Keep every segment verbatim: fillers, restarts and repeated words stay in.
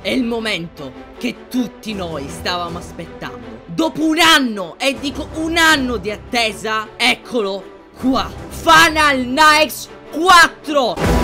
è il momento che tutti noi stavamo aspettando. Dopo un anno, e dico un anno di attesa, eccolo qua, Final Nights quattro.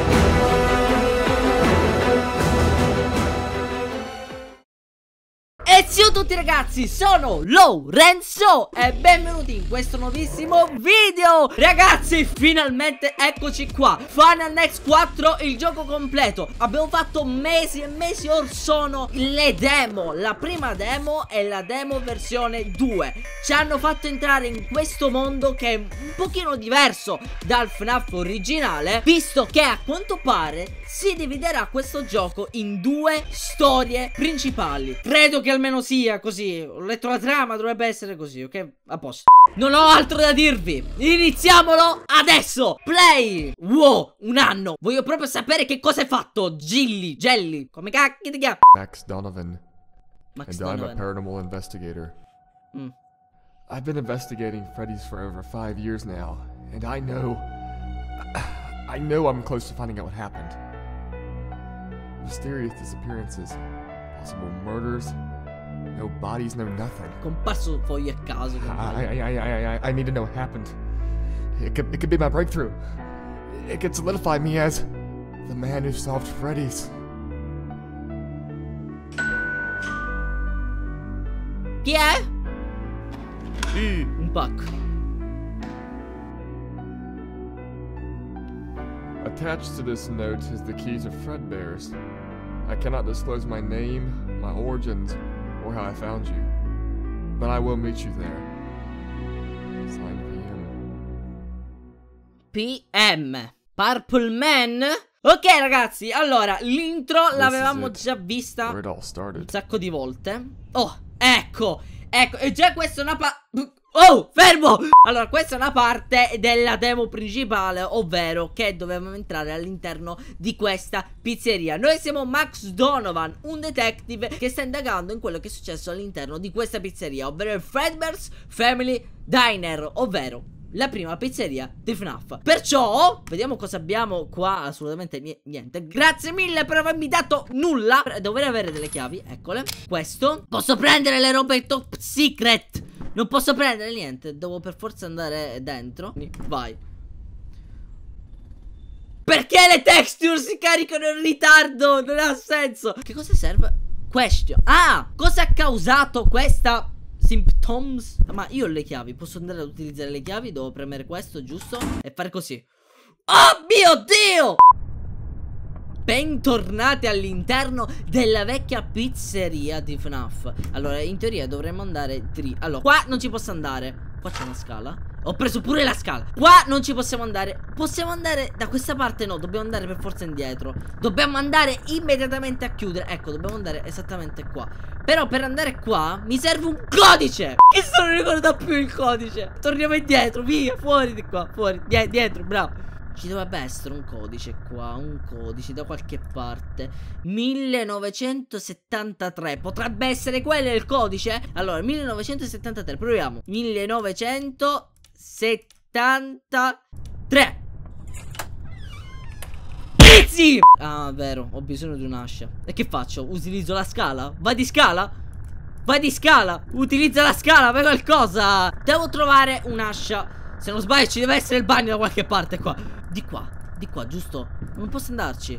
E ciao a tutti ragazzi, sono Lorenzo e benvenuti in questo nuovissimo video. Ragazzi, finalmente eccoci qua, Final Nights quattro, il gioco completo. Abbiamo fatto mesi e mesi or sono le demo. La prima demo è la demo versione due. Ci hanno fatto entrare in questo mondo che è un pochino diverso dal F NAF originale, visto che a quanto pare si dividerà questo gioco in due storie principali. Credo che almeno sia così. Ho letto la trama, dovrebbe essere così, ok? A posto. Non ho altro da dirvi. Iniziamolo adesso. Play. Wow, un anno. Voglio proprio sapere che cosa hai fatto. Gilly, Jelly, come cacchio ti chiami? Max Donovan. Max and Donovan. I'm a paranormal investigator. Mm. I've been investigating Freddy's for over five years now, and I know... I know I'm close to finding out what happened. Mysterious disappearances, possible murders, no bodies, no nothing. Comparso poi a caso. I, I, I, I, I, I need to know what happened. It could, it could be my breakthrough. It could solidify me as the man who solved Freddy's. Chi è? Un pacco. Attached to this note is the keys of Fredbear's. I cannot disclose my name, my origins, or how I found you. But I will meet you there. Sign P M. P M. Purple Man? Ok ragazzi, allora, l'intro l'avevamo già vista Where it all started. un sacco di volte. Oh, ecco, ecco, e già questa è una pa... Oh, fermo! Allora, questa è una parte della demo principale, ovvero che dovevamo entrare all'interno di questa pizzeria. Noi siamo Max Donovan, un detective che sta indagando in quello che è successo all'interno di questa pizzeria, ovvero il Fredbear's Family Diner, ovvero la prima pizzeria di F NAF. Perciò, vediamo cosa abbiamo qua. Assolutamente niente. Grazie mille per avermi dato nulla. Dovrei avere delle chiavi, eccole. Questo. Posso prendere le robe top secret. Non posso prendere niente. Devo per forza andare dentro. Vai. Perché le texture si caricano in ritardo? Non ha senso. Che cosa serve? Question. Ah, cosa ha causato questa symptoms? Ma io ho le chiavi. Posso andare ad utilizzare le chiavi. Devo premere questo, giusto? E fare così. Oh mio Dio! Bentornati all'interno della vecchia pizzeria di F NAF. Allora, in teoria dovremmo andare dri... Allora, qua non ci posso andare. Qua c'è una scala. Ho preso pure la scala. Qua non ci possiamo andare. Possiamo andare da questa parte? No, dobbiamo andare per forza indietro. Dobbiamo andare immediatamente a chiudere. Ecco, dobbiamo andare esattamente qua. Però per andare qua mi serve un codice. Che se non ricordo più il codice. Torniamo indietro, via, fuori di qua. Fuori, Die dietro, bravo. Ci dovrebbe essere un codice qua, un codice da qualche parte. millenovecentosettantatré. Potrebbe essere quello il codice? Allora, millenovecentosettantatré, proviamo. millenovecentosettantatré. Pizzi! Ah, vero, ho bisogno di un'ascia. E che faccio? Utilizzo la scala? Vai di scala? Vai di scala! Utilizza la scala, fai qualcosa! Devo trovare un'ascia. Se non sbaglio ci deve essere il bagno da qualche parte qua. Di qua, di qua, giusto? Non posso andarci.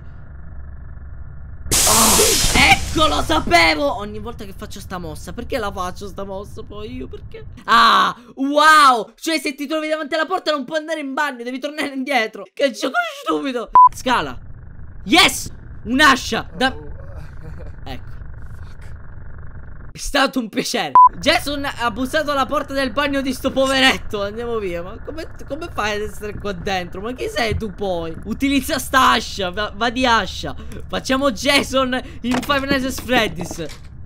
Oh, ecco, lo sapevo! Ogni volta che faccio sta mossa. Perché la faccio sta mossa poi io? Perché? Ah, wow! Cioè se ti trovi davanti alla porta non puoi andare in bagno. Devi tornare indietro. Che gioco stupido. Scala. Yes! Un'ascia da... Ecco. È stato un piacere. Jason ha bussato alla porta del bagno di sto poveretto. Andiamo via. Ma come, come fai ad essere qua dentro? Ma chi sei tu poi? Utilizza sta ascia. Va, va di ascia. Facciamo Jason in Five Nights at Freddy's.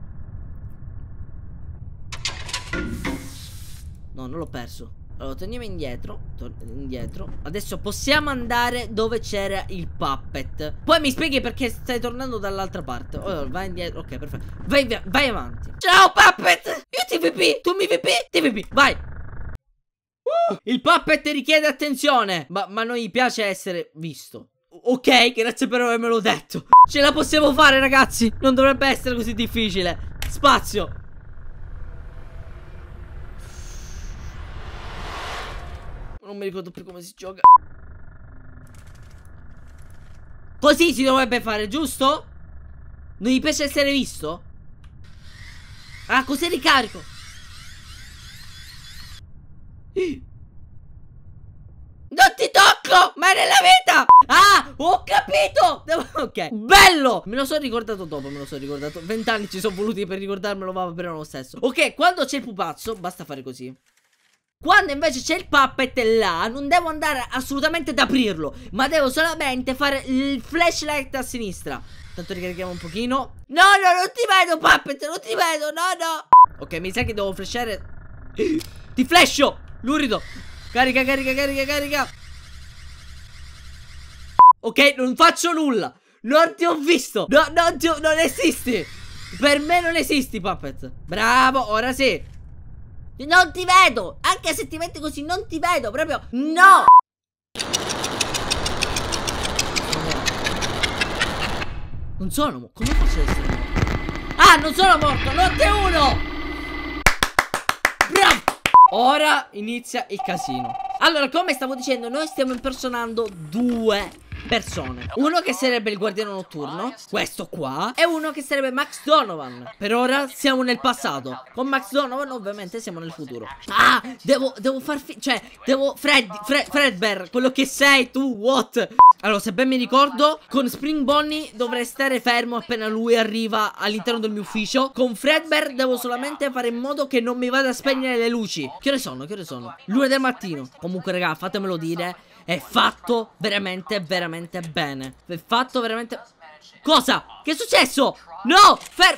No, non l'ho perso. Allora, torniamo indietro. Indietro. Adesso possiamo andare dove c'era il puppet. Poi mi spieghi perché stai tornando dall'altra parte. Allora, vai indietro. Ok, perfetto. Vai, vai, vai avanti. Ciao, puppet! Io T V P. Tu mi V P? T V P. Vai. Uh, il puppet richiede attenzione. Ma, ma non gli piace essere visto. Ok, grazie per avermelo detto. Ce la possiamo fare, ragazzi. Non dovrebbe essere così difficile. Spazio. Non mi ricordo più come si gioca. Così si dovrebbe fare, giusto? Non gli piace essere visto? Ah, così ricarico. Non ti tocco mai nella vita. Ah, ho capito. Devo... Ok, bello. Me lo sono ricordato dopo, me lo sono ricordato. Vent'anni ci sono voluti per ricordarmelo, va bene lo stesso. Ok, quando c'è il pupazzo basta fare così. Quando invece c'è il puppet là, non devo andare assolutamente ad aprirlo, ma devo solamente fare il flashlight a sinistra. Tanto ricarichiamo un pochino. No, no, non ti vedo, puppet, non ti vedo, no, no. Ok, mi sa che devo flashare. Ti flasho, lurido. Carica, carica, carica, carica. Ok, non faccio nulla. Non ti ho visto. No, non, ti ho, non esisti. Per me non esisti, puppet. Bravo, ora sì. Non ti vedo. Anche se ti metti così non ti vedo. Proprio no. Non sono morto. Come faccio ad essere morto? Ah, non sono morto. Notte uno. Bravo. Ora inizia il casino. Allora, come stavo dicendo, noi stiamo impersonando due persone. Uno che sarebbe il guardiano notturno, questo qua, e uno che sarebbe Max Donovan. Per ora siamo nel passato. Con Max Donovan ovviamente siamo nel futuro. Ah, devo, devo far fi cioè, devo Fred, Fred, Fredbear, quello che sei tu, what? Allora, se ben mi ricordo, con Spring Bonnie dovrei stare fermo appena lui arriva all'interno del mio ufficio. Con Fredbear devo solamente fare in modo che non mi vada a spegnere le luci. Che ore sono? Che ore sono? L'una del mattino. Comunque, raga, fatemelo dire, è fatto veramente, veramente bene. È fatto veramente... Cosa? Che è successo? No! Fer...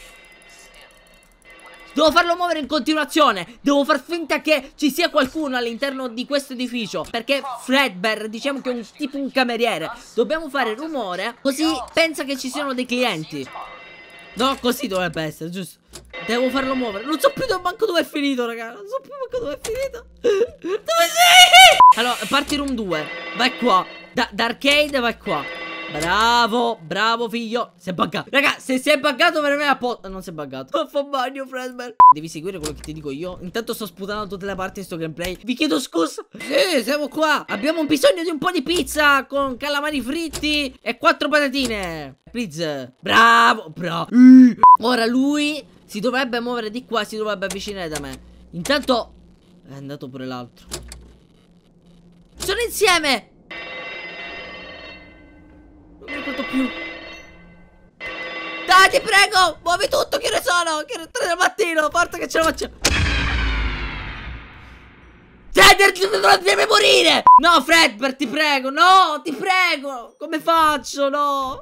Devo farlo muovere in continuazione. Devo far finta che ci sia qualcuno all'interno di questo edificio, perché Fredbear diciamo che è un tipo un cameriere. Dobbiamo fare rumore così pensa che ci siano dei clienti. No, così dovrebbe essere, giusto. Devo farlo muovere. Non so più dove, manco dove è finito, raga. Non so più manco dove è finito. Dove sei? Allora, party room due. Vai qua. Da, da arcade vai qua. Bravo, bravo figlio. Si è buggato. Raga, se si è buggato per me a po'. Non si è buggato. Fa bagno, Fredbear. Devi seguire quello che ti dico io. Intanto sto sputando tutte le parti di sto gameplay. Vi chiedo scusa. Sì, siamo qua. Abbiamo bisogno di un po' di pizza con calamari fritti e quattro patatine. Please. Bravo, bravo. Ora lui si dovrebbe muovere di qua. Si dovrebbe avvicinare da me. Intanto è andato pure l'altro. Sono insieme. Non mi ricordo più. Dai, ti prego, muovi tutto. Che ore sono? Che ore tre del mattino. Forza che ce la facciamo. Fredbear, devi morire. No, Fredbear, ti prego. No, ti prego. Come faccio? No.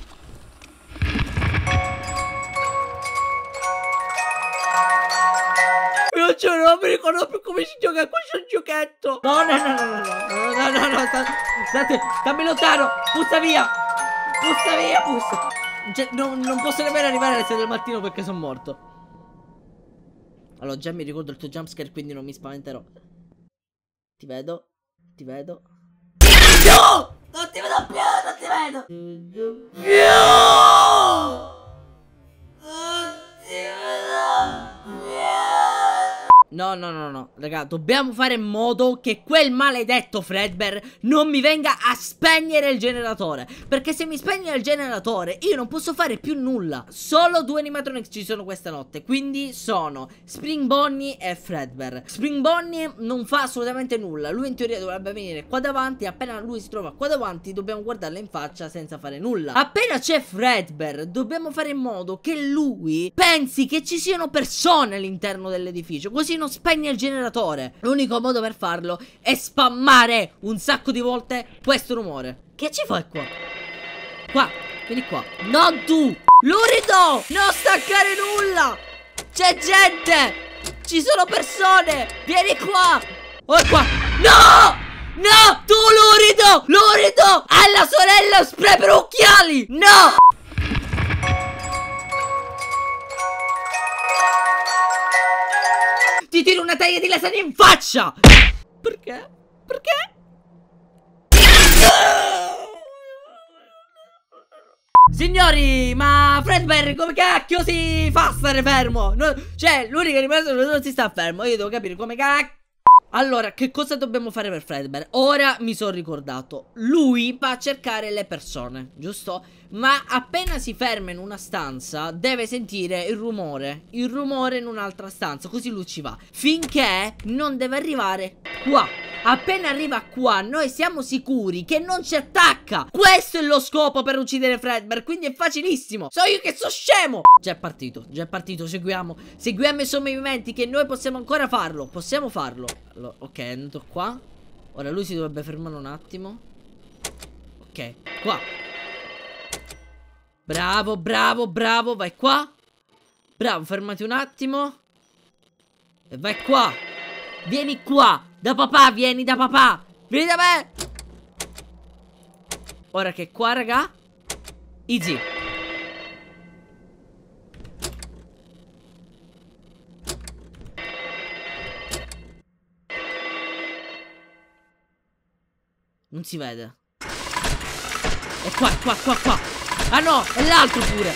Io giuro, non mi ricordo più come si gioca a questo giochetto. No, no, no, no, no, no, no, no, no, state, stammi lontano. Puzza via. Puzza via, puzza. Cioè, non, non posso nemmeno arrivare alle sei del mattino perché sono morto. Allora, già mi ricordo il tuo jumpscare, quindi non mi spaventerò. Ti vedo, ti vedo. No! Non ti vedo più, non ti vedo. Non ti vedo. No, no, no, no, raga, dobbiamo fare in modo che quel maledetto Fredbear non mi venga a spegnere il generatore. Perché se mi spegne il generatore io non posso fare più nulla. Solo due animatronics ci sono questa notte, quindi sono Spring Bonnie e Fredbear. Spring Bonnie non fa assolutamente nulla. Lui in teoria dovrebbe venire qua davanti. Appena lui si trova qua davanti dobbiamo guardarlo in faccia senza fare nulla. Appena c'è Fredbear dobbiamo fare in modo che lui pensi che ci siano persone all'interno dell'edificio, così non spegne il generatore. L'unico modo per farlo è spammare un sacco di volte questo rumore. Che ci fai qua? Qua, vieni qua. Non tu, Lurido, non staccare nulla. C'è gente, ci sono persone. Vieni qua. Oh, qua. No, no, tu Lurido, Lurido, alla sorella spray per occhiali. No. Ti tiro una taglia di lasagna in faccia! Perché? Perché? Signori, ma Fredbear come cacchio si fa a stare fermo? No, cioè, l'unica rimasta non si sta fermo. Io devo capire come cacchio. Allora, che cosa dobbiamo fare per Fredbear? Ora mi sono ricordato. Lui va a cercare le persone, giusto? Ma appena si ferma in una stanza deve sentire il rumore. Il rumore in un'altra stanza, così lui ci va. Finché non deve arrivare qua. Appena arriva qua noi siamo sicuri che non ci attacca. Questo è lo scopo per uccidere Fredbear, quindi è facilissimo. So io che so scemo. Già è partito, già è partito, seguiamo. Seguiamo i suoi movimenti, che noi possiamo ancora farlo. Possiamo farlo. Allora, ok, è andato qua. Ora lui si dovrebbe fermare un attimo. Ok, qua. Bravo, bravo, bravo, vai qua. Bravo, fermati un attimo. E vai qua. Vieni qua. Da papà, vieni da papà. Vieni da me. Ora che è qua, raga. Easy. Non si vede. È qua, qua, qua, qua. Ah no, è l'altro pure.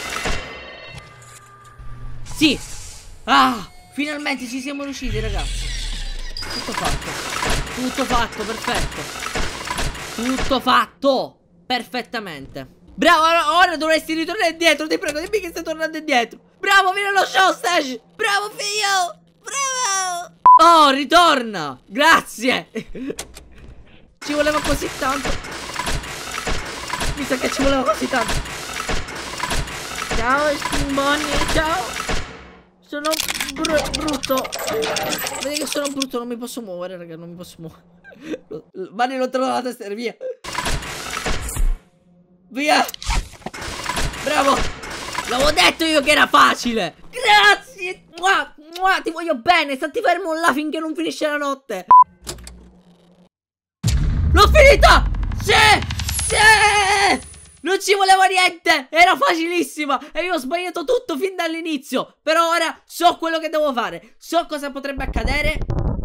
Sì. Ah, finalmente ci siamo riusciti, ragazzi. Tutto fatto. Tutto fatto, perfetto. Tutto fatto. Perfettamente. Bravo, ora, ora dovresti ritornare indietro. Ti prego, dimmi che stai tornando indietro. Bravo, vieni allo show stage. Bravo, figlio. Bravo. Oh, ritorna. Grazie. Ci voleva così tanto. Mi sa che ci voleva così tanto. Ciao, Stimboni, ciao. Sono br brutto. Vedi che sono brutto, non mi posso muovere, raga, non mi posso muovere. Mani lontano dalla testa, via. Via. Bravo. L'avevo detto io che era facile. Grazie. Mua, mua, ti voglio bene. Stati fermo là finché non finisce la notte. L'ho finita. Sì. Sì. Non ci volevo niente. Era facilissima. E io ho sbagliato tutto fin dall'inizio. Però ora so quello che devo fare. So cosa potrebbe accadere.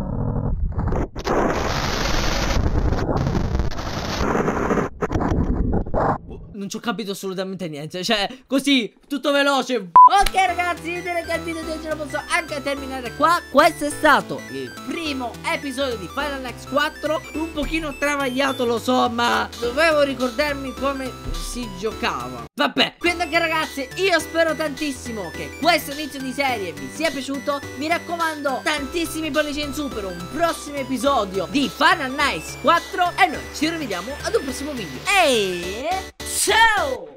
Non ci ho capito assolutamente niente. Cioè, così, tutto veloce. Ok ragazzi, direi che il video di oggi lo posso anche terminare qua. Questo è stato il primo episodio di Final Next quattro. Un pochino travagliato, lo so, ma dovevo ricordarmi come si giocava. Vabbè, quindi anche ragazzi, io spero tantissimo che questo inizio di serie vi sia piaciuto. Mi raccomando, tantissimi pollici in su per un prossimo episodio di Final Next quattro. E noi ci rivediamo ad un prossimo video. E ciao!